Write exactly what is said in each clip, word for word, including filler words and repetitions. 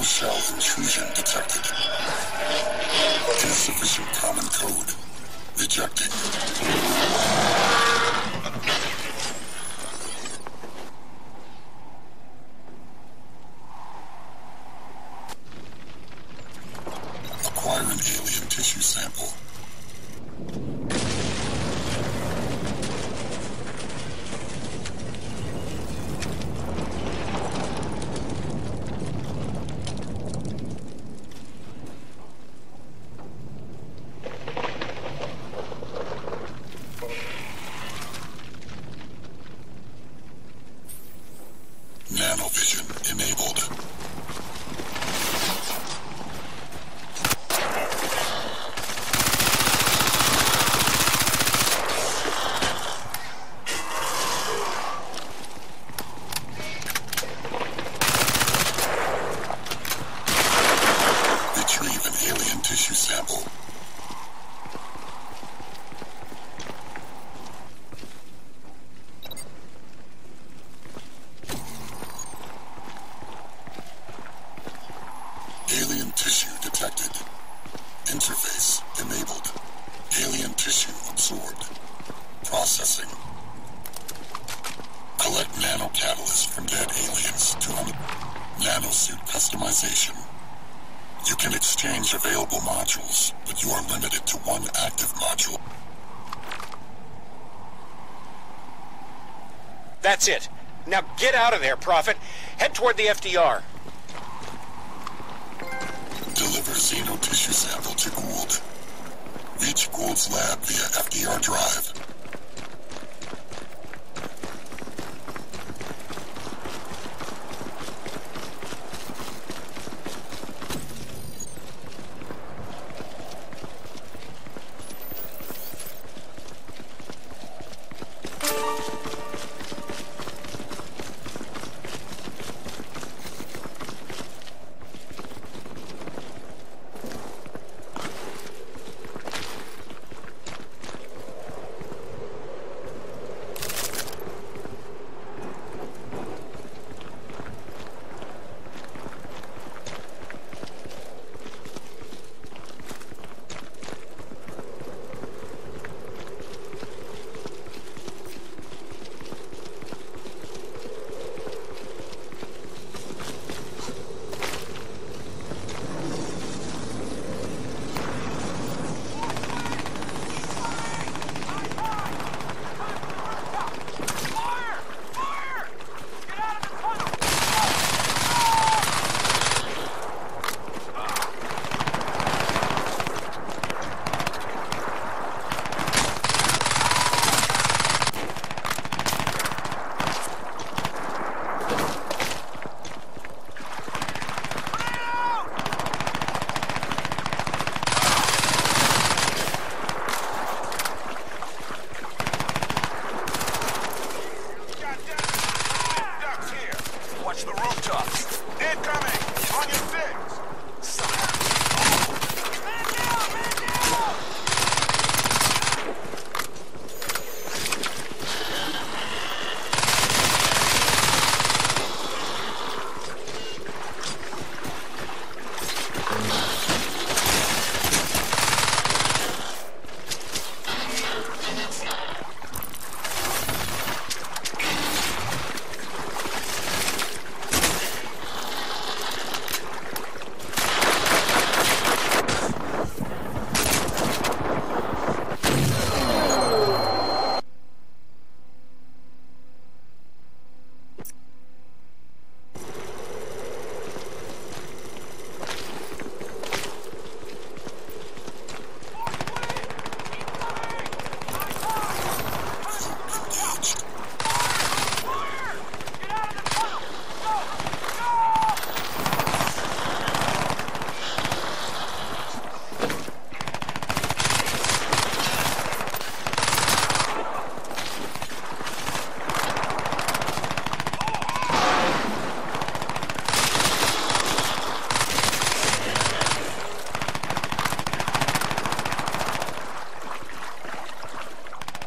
Nanoshell intrusion detected. Insufficient common code. Rejecting. Acquire an alien tissue sample. Nanovision enabled. Retrieve an alien tissue sample. Alien tissue detected. Interface enabled. Alien tissue absorbed. Processing. Collect nanocatalyst from dead aliens to un- nanosuit customization. You can exchange available modules, but you are limited to one active module. That's it. Now get out of there, Prophet. Head toward the F D R. Deliver xeno tissue sample to Gould. Reach Gould's lab via F D R drive. Watch the rooftops. Incoming! On your six! Man down! Man down!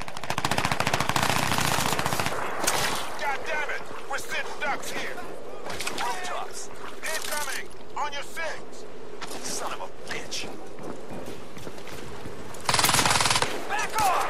We're sitting ducks here. Rooftops! Incoming! On your six! Son of a bitch! Back off!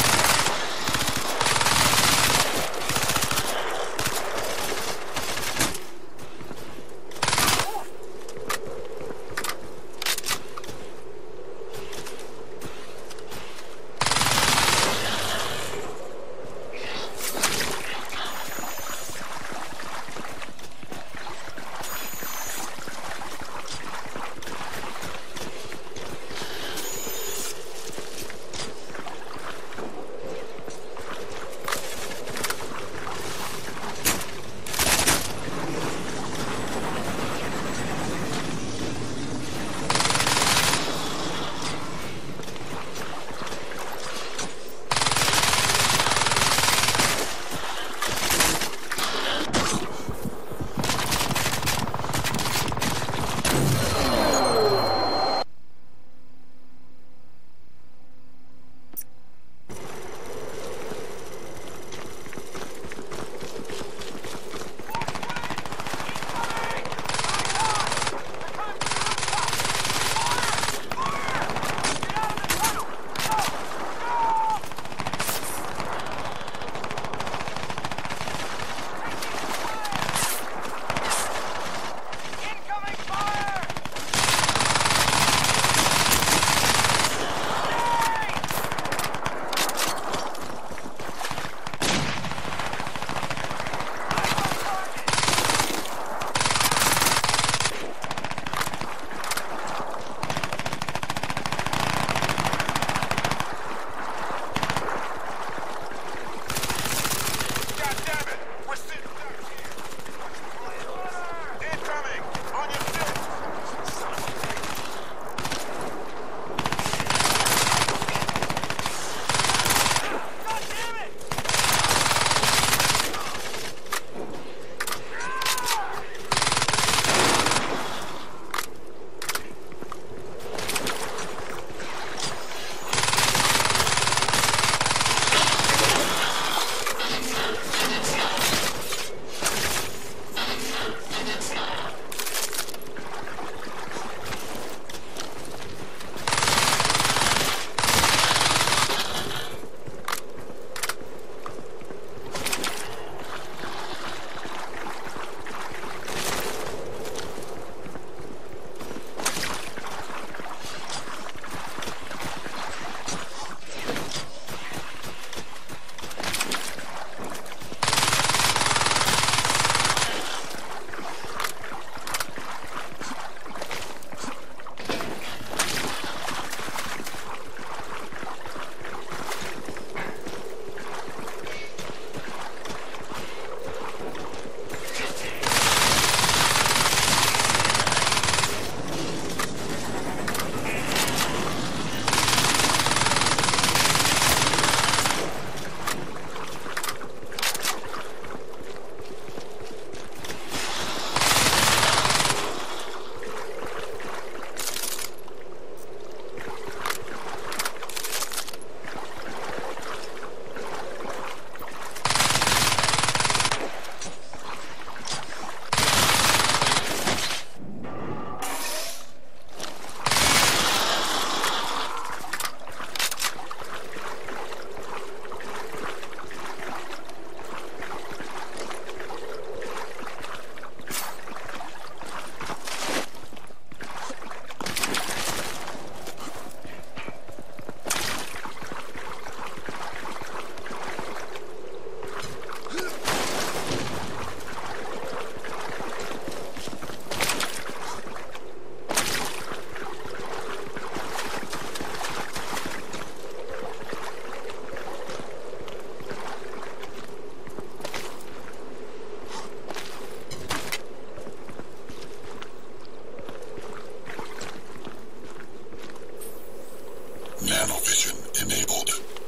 Nanovision enabled.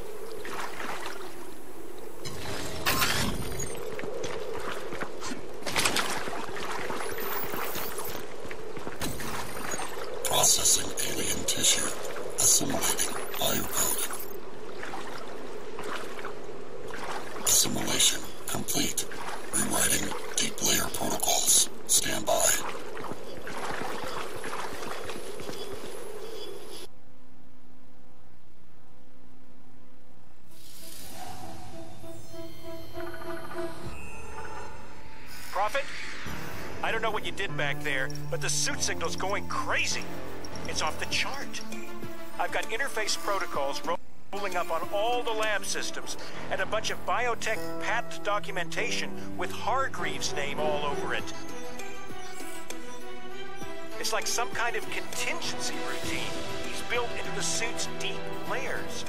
Processing alien tissue. Assimilating biocode. Assimilation complete. Rewriting deep layer protocols. Stand by. Prophet? I don't know what you did back there, but the suit signal's going crazy. It's off the chart. I've got interface protocols rolling up on all the lab systems and a bunch of biotech patent documentation with Hargreaves' name all over it. It's like some kind of contingency routine he's built into the suit's deep layers.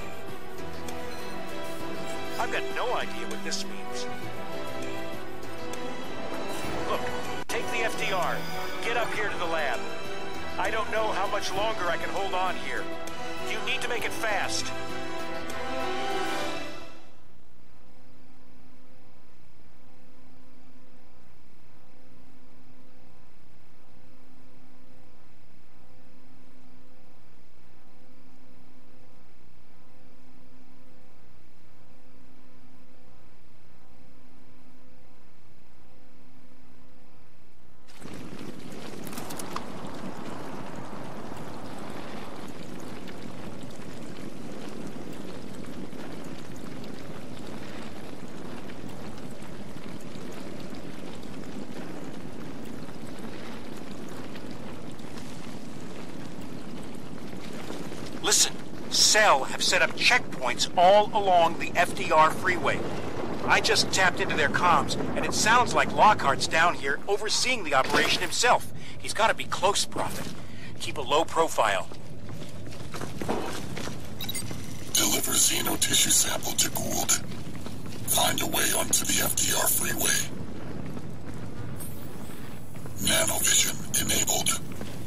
I've got no idea what this means. Look, take the F D R. Get up here to the lab. I don't know how much longer I can hold on here. You need to make it fast. Listen, Cell have set up checkpoints all along the F D R freeway. I just tapped into their comms, and it sounds like Lockhart's down here overseeing the operation himself. He's got to be close, Prophet. Keep a low profile. Deliver xenotissue sample to Gould. Find a way onto the F D R freeway. Nanovision enabled.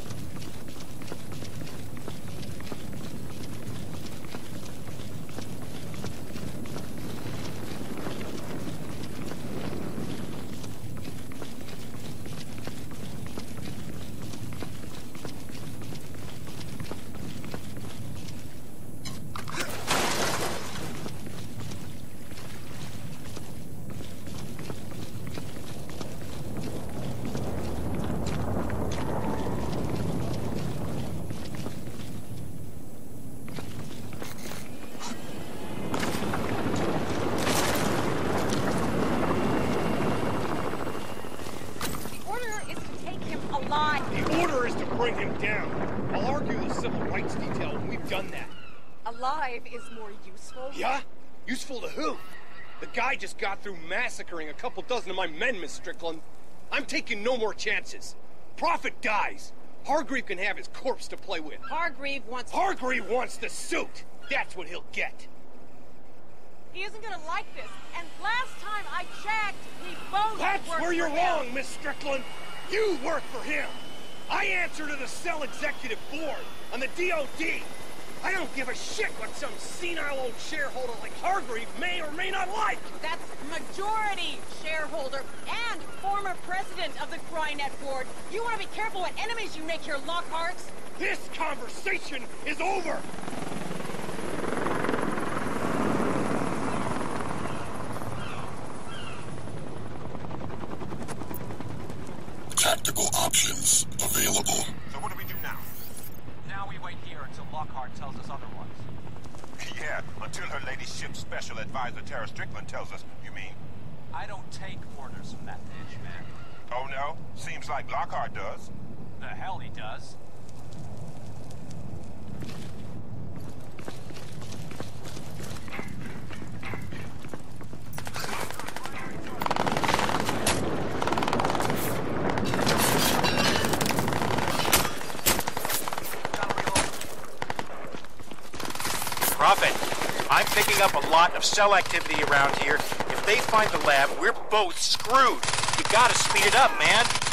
The order is to bring him down. I'll argue the civil rights detail when we've done that. Alive is more useful. Yeah? Useful to who? The guy just got through massacring a couple dozen of my men, Miss Strickland. I'm taking no more chances. Prophet dies. Hargreave can have his corpse to play with. Hargreave wants... Hargreave wants the suit. That's what he'll get. He isn't gonna like this. And last time I checked, we both That's worked where you're for him. wrong, Miss Strickland. You work for him. I answer to the Cell Executive Board on the D O D. I don't give a shit what some senile old shareholder like Hargreave may or may not like. That's majority shareholder and former president of the Crynet Board. You want to be careful what enemies you make here, Lockharts. This conversation is over. Tactical options available. So what do we do now? Now we wait here until Lockhart tells us otherwise. Yeah, until her ladyship special advisor Tara Strickland tells us, you mean? I don't take orders from that bitch, man. Oh no? Seems like Lockhart does. The hell he does. Prophet, I'm picking up a lot of cell activity around here. If they find the lab, we're both screwed. You gotta speed it up, man.